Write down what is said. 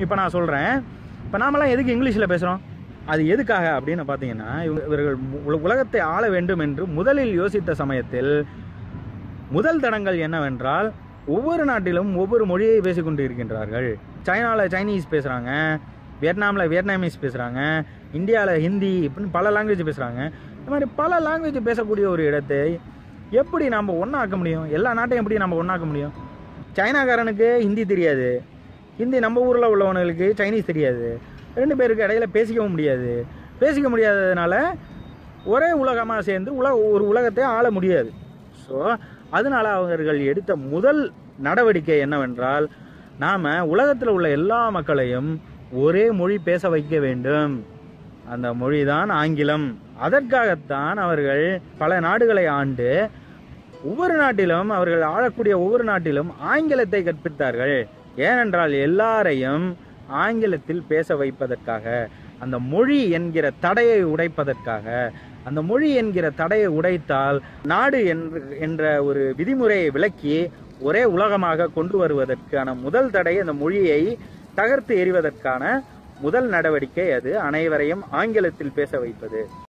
இப்போ நான் சொல்கிறேன், இப்போ நாமெல்லாம் எதுக்கு இங்கிலீஷில் பேசுகிறோம்? அது எதுக்காக அப்படின்னு பார்த்தீங்கன்னா, இவர்கள் உலகத்தை ஆள வேண்டும் என்று முதலில் யோசித்த சமயத்தில் முதல் தடங்கள் என்னவென்றால், ஒவ்வொரு நாட்டிலும் ஒவ்வொரு மொழியை பேசிக்கொண்டு இருக்கின்றார்கள். சைனாவில் சைனீஸ் பேசுகிறாங்க, வியட்நாமில் வியட்நாமீஸ் பேசுகிறாங்க, இந்தியாவில் ஹிந்தி, இப்படின்னு பல லாங்குவேஜ் பேசுகிறாங்க. இந்த மாதிரி பல லாங்குவேஜ் பேசக்கூடிய ஒரு இடத்தை எப்படி நம்ம ஒன்றாக்க முடியும்? எல்லா நாட்டையும் எப்படி நம்ம ஒன்றாக்க முடியும்? சைனாக்காரனுக்கு ஹிந்தி தெரியாது, ஹிந்தி நம்ம ஊரில் உள்ளவனுக்கு சைனீஸ் தெரியாது, 2 பேருக்கு இடையில பேசிக்கவும் முடியாது. பேசிக்க முடியாததுனால ஒரே உலகமாக சேர்ந்து ஒரு உலகத்தை ஆள முடியாது. ஸோ அதனால் அவர்கள் எடுத்த முதல் நடவடிக்கை என்னவென்றால், நாம் உலகத்தில் உள்ள எல்லா மக்களையும் ஒரே மொழி பேச வைக்க வேண்டும். அந்த மொழி தான் ஆங்கிலம். அதற்காகத்தான் அவர்கள் பல நாடுகளை ஆண்டு ஒவ்வொரு நாட்டிலும் அவர்கள் ஆளக்கூடிய ஒவ்வொரு நாட்டிலும் ஆங்கிலத்தை கற்பித்தார்கள். ஏனென்றால் எல்லாரையும் ஆங்கிலத்தில் பேச வைப்பதற்காக, அந்த மொழி என்கிற தடையை உடைப்பதற்காக. அந்த மொழி என்கிற தடையை உடைத்தால் நாடு என்ற ஒரு விதிமுறையை விலக்கி ஒரே உலகமாக கொண்டு வருவதற்கான முதல் தடை, அந்த மொழியை தகர்த்து எறிவதற்கான முதல் நடவடிக்கை அது அனைவரையும் ஆங்கிலத்தில் பேச வைப்பது.